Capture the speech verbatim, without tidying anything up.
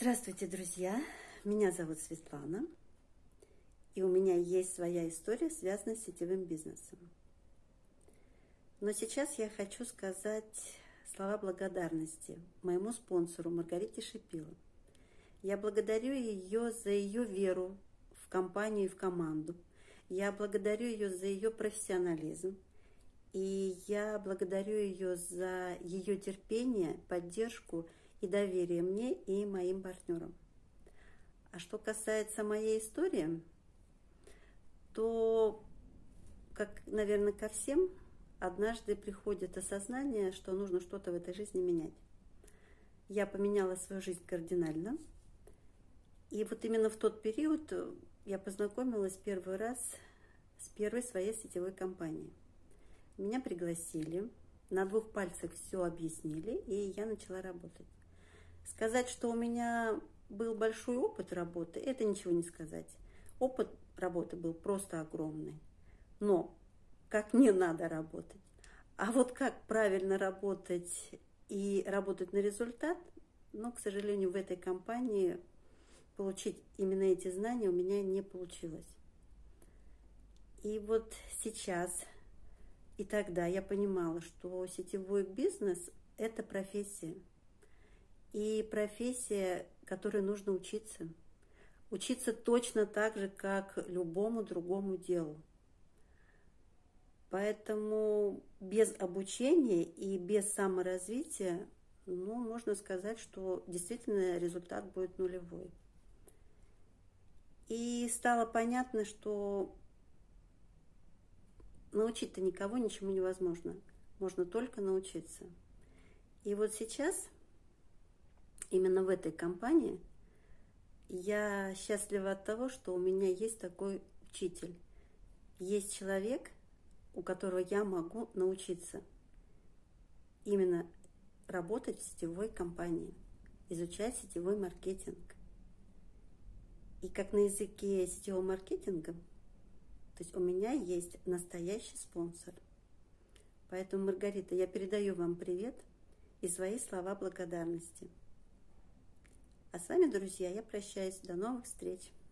Здравствуйте, друзья! Меня зовут Светлана, и у меня есть своя история, связанная с сетевым бизнесом. Но сейчас я хочу сказать слова благодарности моему спонсору Маргарите Шипило. Я благодарю ее за ее веру в компанию и в команду. Я благодарю ее за ее профессионализм. И я благодарю ее за ее терпение, поддержку и доверие мне и моим партнерам. А что касается моей истории, то, как, наверное, ко всем, однажды приходит осознание, что нужно что-то в этой жизни менять. Я поменяла свою жизнь кардинально. И вот именно в тот период я познакомилась первый раз с первой своей сетевой компанией. Меня пригласили, на двух пальцах все объяснили, и я начала работать. Сказать, что у меня был большой опыт работы, это ничего не сказать. Опыт работы был просто огромный. Но как не надо работать, а вот как правильно работать и работать на результат, но, к сожалению, в этой компании получить именно эти знания у меня не получилось. И вот сейчас и тогда я понимала, что сетевой бизнес – это профессия. И профессия, которой нужно учиться. Учиться точно так же, как любому другому делу. Поэтому без обучения и без саморазвития, ну, можно сказать, что действительно результат будет нулевой. И стало понятно, что научить-то никого ничему невозможно. Можно только научиться. И вот сейчас, именно в этой компании, я счастлива от того, что у меня есть такой учитель. Есть человек, у которого я могу научиться именно работать в сетевой компании, изучать сетевой маркетинг. И как на языке сетевого маркетинга, то есть у меня есть настоящий спонсор. Поэтому, Маргарита, я передаю вам привет и свои слова благодарности. А с вами, друзья, я прощаюсь. До новых встреч!